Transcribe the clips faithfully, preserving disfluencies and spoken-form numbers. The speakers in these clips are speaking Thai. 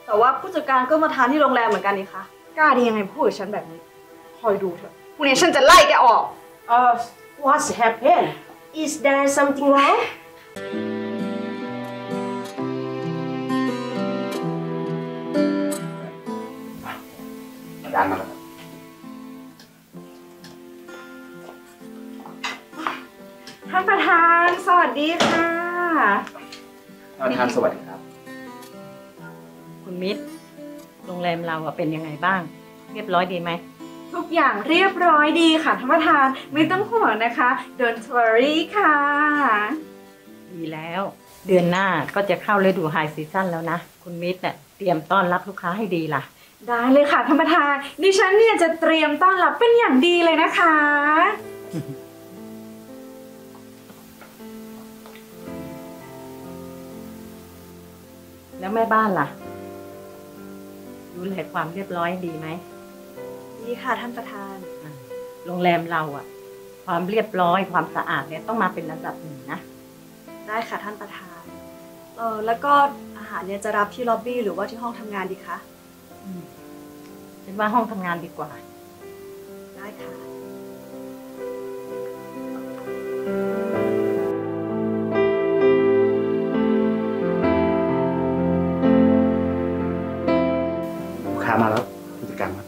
แต่ว่าผู้จัดการก็มาทานที่โรงแรมเหมือนกันนี่คะกล้าดียังไงพูดกับฉันแบบนี้คอยดูเถอะพรุ่งนี้ฉันจะไล่แกออกเอ่อ What's happened? Is there something wrong? มาดามมาแล้วท่านประธานสวัสดีค่ะท่านประธานสวัสดีครับคุณมิตรโรงแรมเราเป็นยังไงบ้างเรียบร้อยดีไหมทุกอย่างเรียบร้อยดีค่ะท่านประธานไม่ต้องห่วงนะคะ Don't worry ค่ะดีแล้วเดือนหน้าก็จะเข้าฤดูไฮซีซั่นแล้วนะคุณมิตรเนี่ยเตรียมต้อนรับลูกค้าให้ดีล่ะได้เลยค่ะท่านประธานดิฉันเนี่ยจะเตรียมต้อนรับเป็นอย่างดีเลยนะคะแล้วแม่บ้านล่ะดูแลความเรียบร้อยดีไหมดีค่ะท่านประธานโรงแรมเราอะความเรียบร้อยความสะอาดเนี่ยต้องมาเป็นระดับหนึ่งนะได้ค่ะท่านประธานเออแล้วก็อาหารเนี่ยจะรับที่ล็อบบี้หรือว่าที่ห้องทำงานดีคะฉันว่าห้องทำงานดีกว่าได้ค่ะลูกค้ามาแล้วผู้จัดการครับ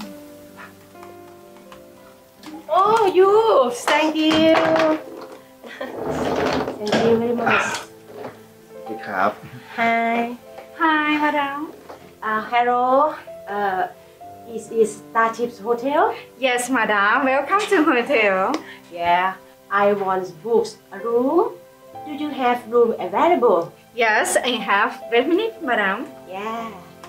Oh, you. Thank you. Thank you very much. สวัสดีครับ Hi. Hi madam. Uh, hello. Uh, is is Starchips Hotel? Yes madam. Welcome to hotel. Yeah. I want book a room. Do you have room available? Yes, I have. Wait a minute, madam. Yeah.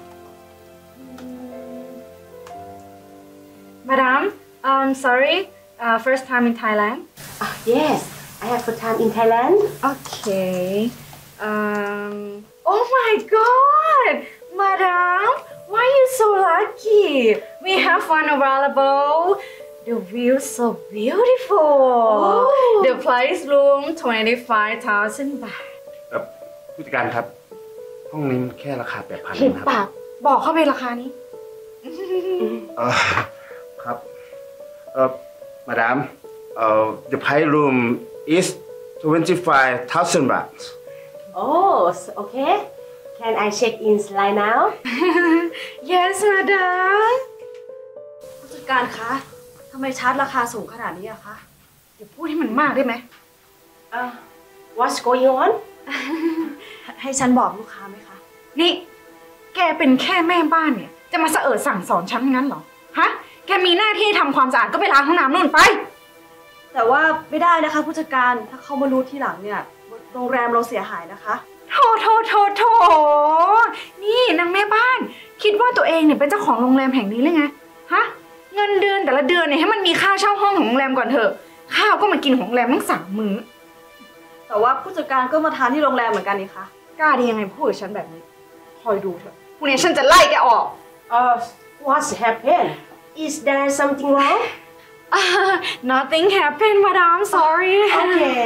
Madam, um, sorry. Uh, first time in Thailand. Uh, yes, I have first time in Thailand. Okay. Um. Oh my God, Madam, why are you so lucky? We have one available. The view is so beautiful. Oh. The price room twenty-five thousand baht. ผู้จัดการครับห้องนี้แค่ราคาแปดพันเห็นครับปากบอกเข้าไปราคานี้เออครับเออมาดามเอ่อ the price room is twenty-five thousand baht. Oh, okay. Can I check in right now? Yes, Madam. ผู้จัดการคะทำไมชาร์จราคาสูงขนาดนี้อะคะอย่าพูดให้มันมากได้ไหม Uh, what's going on? ให้ฉันบอกลูกค้าไหมคะนี่แกเป็นแค่แม่บ้านเนี่ยจะมาเสอะสั่งสอนฉันงั้นเหรอฮะแกมีหน้าที่ทำความสะอาดก็ไปล้างห้องน้ำนู่นไปแต่ว่าไม่ได้นะคะผู้จัดการถ้าเขามารู้ทีหลังเนี่ยโรงแรมเราเสียหายนะคะโถโถโถโถนี่นางแม่บ้านคิดว่าตัวเองเนี่ยเป็นเจ้าของโรงแรมแห่งนี้เลยไงฮะเงินเดือนแต่ละเดือนเนี่ยให้มันมีค่าเช่าห้องของโรงแรมก่อนเถอะข้าวก็มากินของโรงแรมทั้งสามมื้อแต่ว่าผู้จัดการก็มาทานที่โรงแรมเหมือนกันนี่คะกล้าดียังไงพูดกับฉันแบบนี้คอยดูเถอะพรุ่งนี้ฉันจะไล่แกออก Uh, what's happened? Is there something wrong? uh, Nothing happened, madam. Sorry. Okay.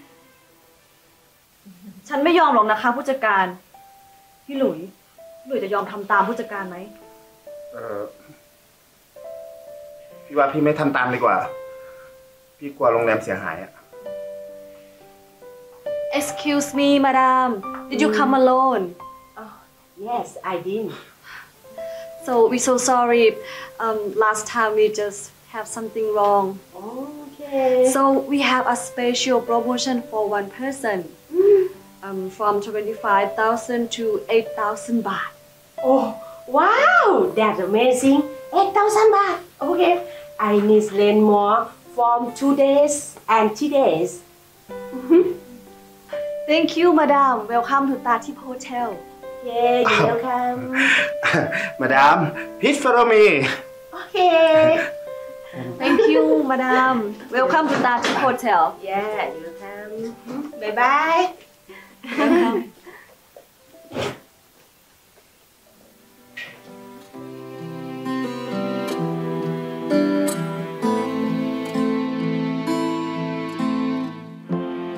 ฉันไม่ยอมหรอกนะคะผู้จัดการพี่หลุยหลุยจะยอมทำตามผู้จัดการไหมเออพี่ว่าพี่ไม่ทำตามดีกว่าพี่กลัวโรงแรมเสียหายอะ Excuse me, madam. Did you come alone? Oh, yes, I did. So we so sorry. Um, last time we just have something wrong. Okay. So we have a special promotion for one person. Um, from twenty-five thousand to eight thousand baht. Oh, wow! That's amazing. eight thousand baht. Okay. I need rent more from two days and three days. Thank you, madam. Welcome to Tatip Hotel. Yeah, you're welcome. มาดามplease follow me. Okay. Thank you, madam. Welcome to Tatip Hotel. Yeah, you're welcome. Bye bye. Welcome.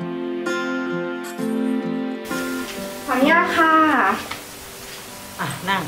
ขออนุญาตค่ะอ่ะนั่งาง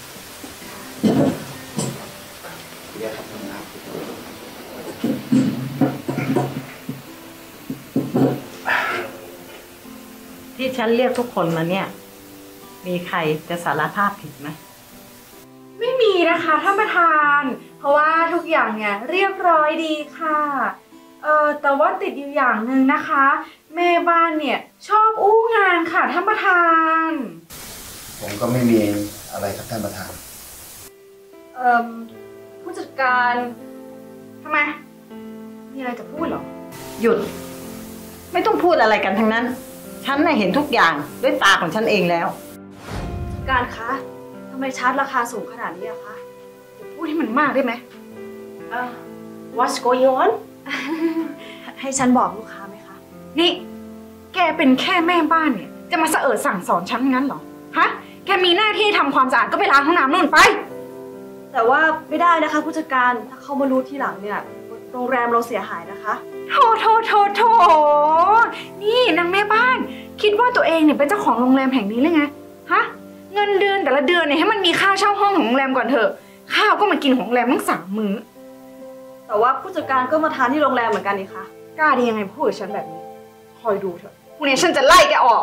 ที่ฉันเรียกทุกคนมาเนี่ย มีใครจะสารภาพผิดไหมไม่มีนะคะท่านประธาน เพราะว่าทุกอย่างเนี่ยเรียบร้อยดีค่ะเออแต่ว่าติดอยู่อย่างหนึ่งนะคะ แม่บ้านเนี่ยชอบอู้งานค่ะท่านประธานผมก็ไม่มีอะไรครับท่านประธานเอ่อผู้จัดการทำไมมีอะไรจะพูดเหรอหยุด ไม่ต้องพูดอะไรกันทั้งนั้น ฉันน่ะเห็นทุกอย่างด้วยตาของฉันเองแล้วการคะทำไมชาร์จราคาสูงขนาดนี้อะคะอย่าพูดให้มันมากได้ไหม Uh, what's going on? ให้ฉันบอกลูกค้าไหมคะ นี่แกเป็นแค่แม่บ้านเนี่ยจะมาเสอะสั่งสอนฉันงั้นเหรอ ฮะ แกมีหน้าที่ทำความสะอาดก็ไปล้างห้องน้ำนู่นไปแต่ว่าไม่ได้นะคะผู้จัดการถ้าเขามารู้ทีหลังเนี่ยโรงแรมเราเสียหายนะคะโถโถโถโถนี่นางแม่บ้าน คิดว่าตัวเองเนี่ยเป็นเจ้าของโรงแรมแห่งนี้เลยไง ฮะ เงินเดือนแต่ละเดือนเนี่ยให้มันมีค่าเช่าห้องของโรงแรมก่อนเถอะ ข้าวก็มากินของโรงแรมทั้งสามมื้อแต่ว่าผู้จัดการก็มาทานที่โรงแรมเหมือนกันนี่คะกล้าดียังไงพูดกับฉันแบบนี้ คอยดูเถอะพรุ่งนี้ฉันจะไล่แกออก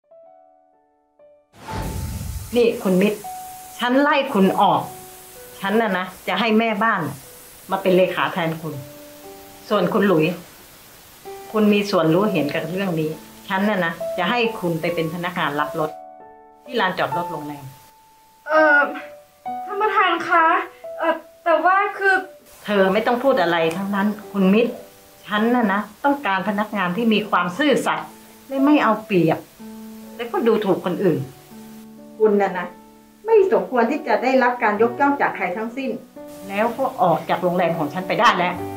นี่คุณมิตร ฉันไล่คุณออก ฉันน่ะนะจะให้แม่บ้านมาเป็นเลขาแทนคุณ ส่วนคุณหลุย คุณมีส่วนรู้เห็นกับเรื่องนี้ ฉันน่ะนะจะให้คุณไปเป็นพนักงานรับรถ ที่ลานจอดรถโรงแรมเอ่อท่านประธานคะเอ่อแต่ว่าคือเธอไม่ต้องพูดอะไรทั้งนั้น คุณมิตร ฉันน่ะนะต้องการพนักงานที่มีความซื่อสัตย์และไม่เอาเปรียบ และก็ดูถูกคนอื่น คุณน่ะนะไม่สมควรที่จะได้รับการยกย่องจากใครทั้งสิ้น แล้วก็ออกจากโรงแรมของฉันไปได้แล้ว